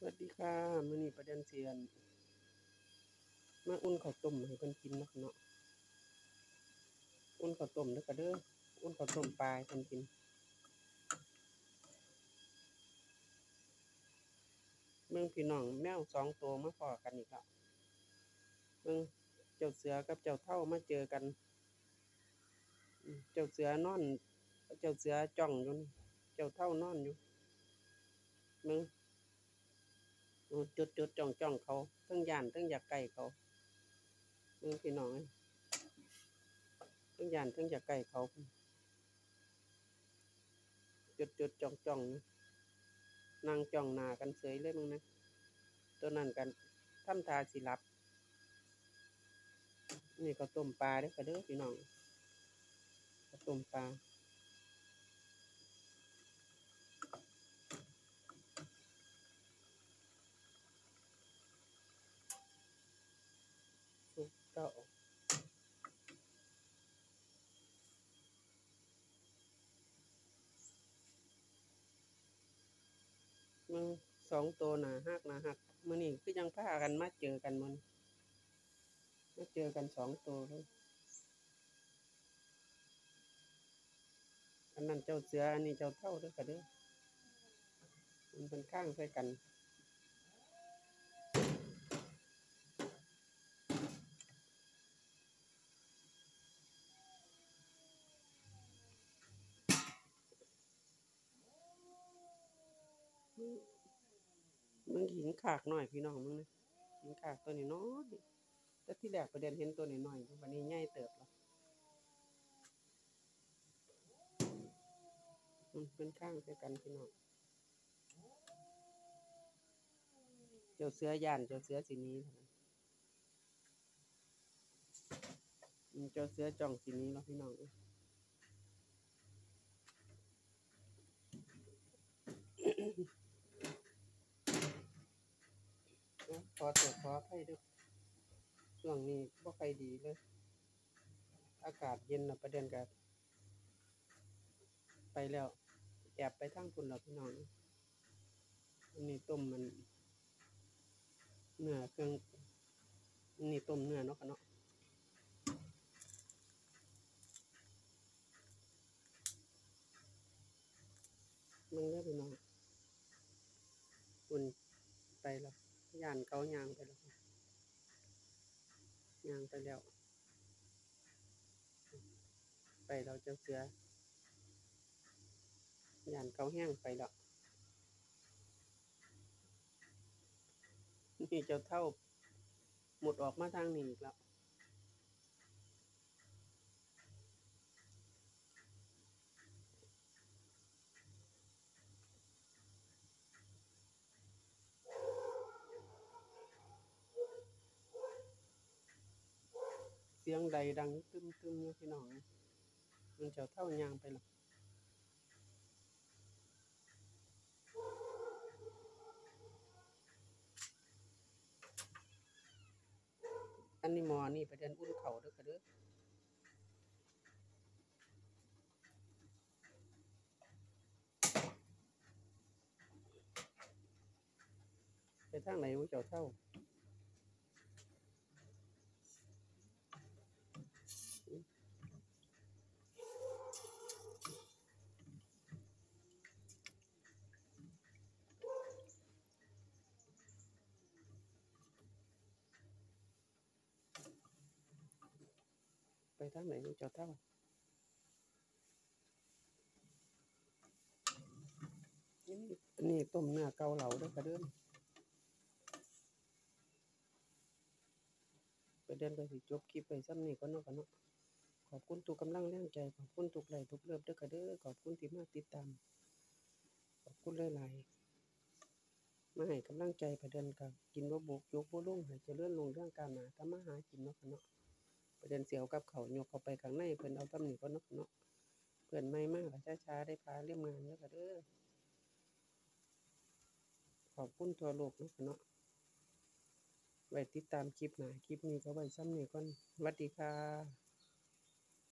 วัสดีค่ะมื้อนี้ประเด็นเสียนมาอุ่นข้าวต้มให้เพิ่นกินเนาะค่ะเนาะอุ่นข้าวต้มเด้อค่ะเด้ออุ่นข้าวต้มปลาให้เพิ่นกินเบิ่งพี่น้องแมว2ตัวมาพ้อกันอีกแล้วเบิ่งเจ้าเสือกับเจ้าเฒ่ามาเจอกันเจ้าเสือนอนเจ้าเสือจ้องอยู่เจ้าเฒ่านอนอยู่เบิ่งจดๆจ้องเขาเทิงย้านเทิงอยากใกล้เขาเบิ่งพี่น้องเอ้ยเทิงย้านเทิงอยากใกล้เขาจดจ้องอยู่นั่งจ้องหน้ากันเฉยเลยมึงนะตัวนั้นกันทำท่าสิหลับนี่ข้าวต้มปลาเด้อค่ะเด้อพี่น้องข้าวต้มปลาสุกเก้ามึง2ตัวหน้าฮักมื้อนี้คือจังพากันมาเจอกันมื้อนี้มาเจอกัน2ตัวเลยอันนั้นเจ้าเสืออันนี้เจ้าเฒ่าเด้อค่ะเด้อมันเป็นข้างใส่กันมึงหินขากน้อยพี่น้องมึงนะหินขากตัวน้อยแต่ที่แรกประเด็นเห็นตัวน้อยๆบัดนี้ใหญ่เติบแล้วเป็นข้างใส่กันพี่น้องเจ้าเสือย่านเจ้าเสือสิหนีเจ้าเสือจ้องสิหนีแล้วพี่น้องขอโทษขออภัยเด้อช่วงนี้บ่ค่อยดีเลยอากาศเย็นน่ะประเด็นก็ไปแล้วแอบไปทางพุ่นแล้วพี่น้องอันนี้ต้มมันเนื้อเครื่องนี่ต้มเนื้อเนาะค่ะเนาะมึงเด้อพี่น้องอุ่นไปแล้วย่านเขาย่างไปแล้วย่างไปแล้วไปเราเจ้าเสือย่านเขาแห้งไปแล้วนี่เจ้าเฒ่าหมดออกมาทางนี้อีกแล้วเสียงใดดังตึมๆอยู่พี่น้องมันเจ้าเฒ่าย่างไปแล้วอันนี้หมอนี่ประเด็นอุ่นข้าวเด้อค่ะเด้อไปทางไหนวะเจ้าเฒ่าไปทางไหนวะเจ้าเฒ่านี่ต้มเนื้อเกาเหลาเด้อค่ะเด้อประเด็นก็สิจบคลิปไปซ้ำนี้ก่อนเนาะค่ะเนาะขอบคุณทุกกำลังแรงใจขอบคุณทุกไลค์ทุกเลิฟเด้อค่ะเด้อขอบคุณที่มาติดตามขอบคุณหลายๆมาให้กำลังใจประเด็นก็กินบ่บุกยกบ่ลงให้เจริญรุ่งเรืองก้าวหน้าทำมาหากินเนาะค่ะเนาะประเด็นสิเอากับข้าวยกเข้าไปข้างในเพิ่นเอาซ้ำนี้ก่อนเนาะค่ะเนาะเพิ่นใหม่มาก็ช้าๆได้พาเรียมงานเด้อค่ะเด้อขอบคุณทั่วโลกเนาะค่ะเนาะไว้ติดตามคลิปหน้าคลิปนี้ก็ไว้ซ้ำนี้ก่อนสวัสดีค่ะ